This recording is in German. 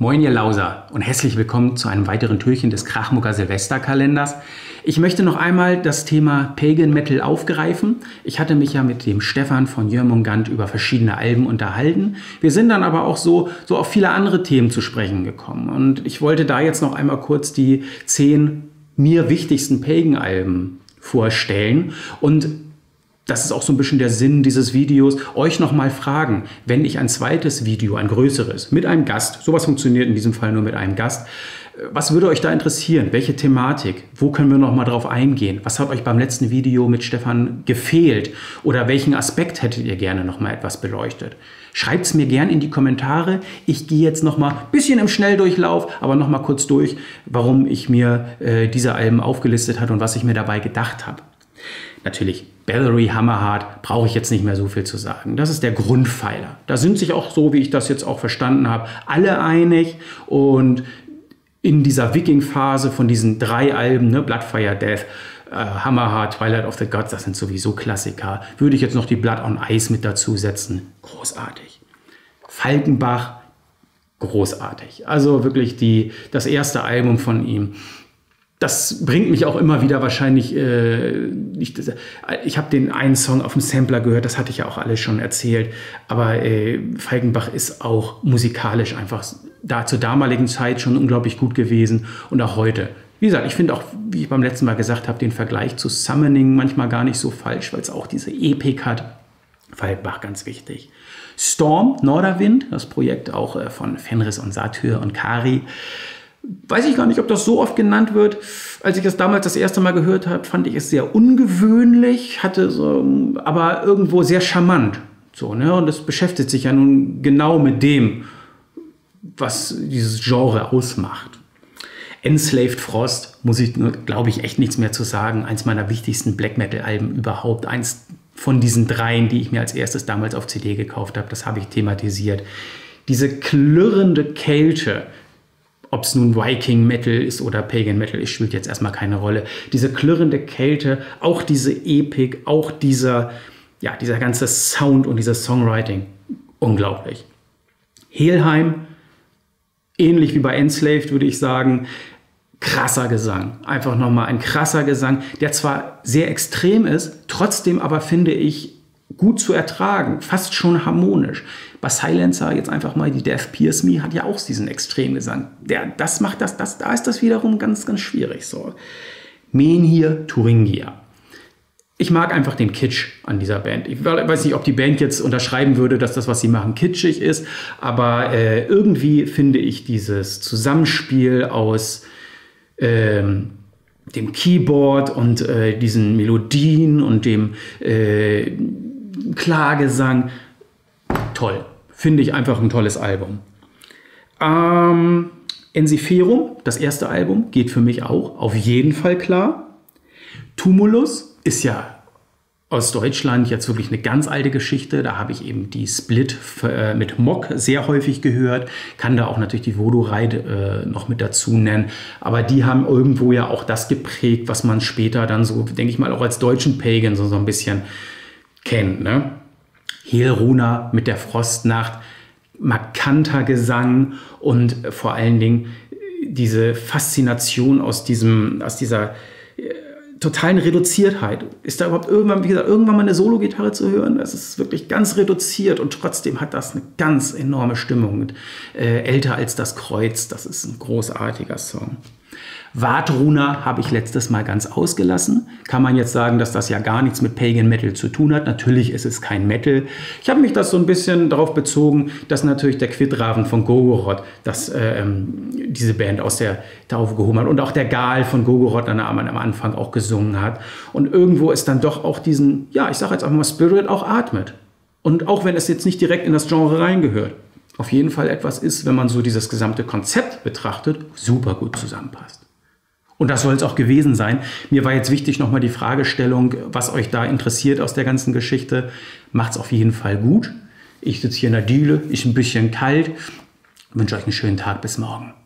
Moin ihr Lauser und herzlich willkommen zu einem weiteren Türchen des Krachmucker Silvesterkalenders. Ich möchte noch einmal das Thema Pagan Metal aufgreifen. Ich hatte mich ja mit dem Stefan von Jörmungand über verschiedene Alben unterhalten. Wir sind dann aber auch so auf viele andere Themen zu sprechen gekommen. Und ich wollte da jetzt noch einmal kurz die 10 mir wichtigsten Pagan-Alben vorstellen. Und das ist auch so ein bisschen der Sinn dieses Videos, euch nochmal fragen, wenn ich ein zweites Video, ein größeres, mit einem Gast, sowas funktioniert in diesem Fall nur mit einem Gast, was würde euch da interessieren? Welche Thematik? Wo können wir nochmal drauf eingehen? Was hat euch beim letzten Video mit Stefan gefehlt? Oder welchen Aspekt hättet ihr gerne nochmal etwas beleuchtet? Schreibt es mir gern in die Kommentare. Ich gehe jetzt nochmal ein bisschen im Schnelldurchlauf, aber nochmal kurz durch, warum ich mir diese Alben aufgelistet habe und was ich mir dabei gedacht habe. Natürlich, Bathory, Hammerheart, brauche ich jetzt nicht mehr so viel zu sagen. Das ist der Grundpfeiler. Da sind sich auch, so wie ich das jetzt auch verstanden habe, alle einig. Und in dieser Viking-Phase von diesen 3 Alben, ne, Bloodfire Death, Hammerheart, Twilight of the Gods, das sind sowieso Klassiker. Würde ich jetzt noch die Blood on Ice mit dazu setzen. Großartig. Falkenbach, großartig. Also wirklich das erste Album von ihm. Das bringt mich auch immer wieder wahrscheinlich, ich habe den einen Song auf dem Sampler gehört, das hatte ich ja auch alles schon erzählt, aber Falkenbach ist auch musikalisch einfach zur damaligen Zeit schon unglaublich gut gewesen und auch heute. Wie gesagt, ich finde auch, wie ich beim letzten Mal gesagt habe, den Vergleich zu Summoning manchmal gar nicht so falsch, weil es auch diese Epik hat. Falkenbach ganz wichtig. Storm, Norderwind, das Projekt auch von Fenris und Satyr und Kari. Weiß ich gar nicht, ob das so oft genannt wird. Als ich das damals das erste Mal gehört habe, fand ich es sehr ungewöhnlich, aber irgendwo sehr charmant. So, ne? Und das beschäftigt sich ja nun genau mit dem, was dieses Genre ausmacht. Enslaved Frost, muss ich, glaube ich, echt nichts mehr zu sagen. Eins meiner wichtigsten Black Metal-Alben überhaupt. Eins von diesen 3, die ich mir als erstes damals auf CD gekauft habe. Das habe ich thematisiert. Diese klirrende Kälte, ob es nun Viking Metal ist oder Pagan Metal, spielt jetzt erstmal keine Rolle. Diese klirrende Kälte, auch diese Epik, auch dieser ganze Sound und dieses Songwriting, unglaublich. Helheim, ähnlich wie bei Enslaved, würde ich sagen, krasser Gesang. Einfach nochmal ein krasser Gesang, der zwar sehr extrem ist, trotzdem aber, finde ich, gut zu ertragen, fast schon harmonisch. Bei Silencer, jetzt einfach mal die Death Pierce Me, hat ja auch diesen Extremgesang. Da ist das wiederum ganz, ganz schwierig. So. Menhir Thuringia. Ich mag einfach den Kitsch an dieser Band. Ich weiß nicht, ob die Band jetzt unterschreiben würde, dass das, was sie machen, kitschig ist, aber irgendwie finde ich dieses Zusammenspiel aus dem Keyboard und diesen Melodien und dem Klagesang toll. Finde ich einfach ein tolles Album. Ensiferum, das erste Album, geht für mich auch auf jeden Fall klar. Tumulus ist ja aus Deutschland jetzt wirklich eine ganz alte Geschichte. Da habe ich eben die Split mit Mock sehr häufig gehört. Kann da auch natürlich die Voodoo Ride noch mit dazu nennen. Aber die haben irgendwo ja auch das geprägt, was man später dann so, denke ich mal, auch als deutschen Pagan so ein bisschen kennt, ne? Helruna mit der Frostnacht, markanter Gesang und vor allen Dingen diese Faszination aus dieser totalen Reduziertheit. Ist da überhaupt irgendwann mal eine Solo-Gitarre zu hören? Das ist wirklich ganz reduziert und trotzdem hat das eine ganz enorme Stimmung. Und, älter als das Kreuz, das ist ein großartiger Song. Wardruna habe ich letztes Mal ganz ausgelassen. Kann man jetzt sagen, dass das ja gar nichts mit Pagan Metal zu tun hat. Natürlich ist es kein Metal. Ich habe mich das so ein bisschen darauf bezogen, dass natürlich der Quiddraven von Gogoroth diese Band aus der Taufe gehoben hat und auch der Gal von Gogoroth am Anfang auch gesungen hat. Und irgendwo ist dann doch auch diesen, ja, ich sage jetzt einfach mal Spirit auch atmet. Und auch wenn es jetzt nicht direkt in das Genre reingehört, auf jeden Fall etwas ist, wenn man so dieses gesamte Konzept betrachtet, super gut zusammenpasst. Und das soll es auch gewesen sein. Mir war jetzt wichtig nochmal die Fragestellung, was euch da interessiert aus der ganzen Geschichte. Macht's auf jeden Fall gut. Ich sitze hier in der Diele, ist ein bisschen kalt. Ich wünsche euch einen schönen Tag. Bis morgen.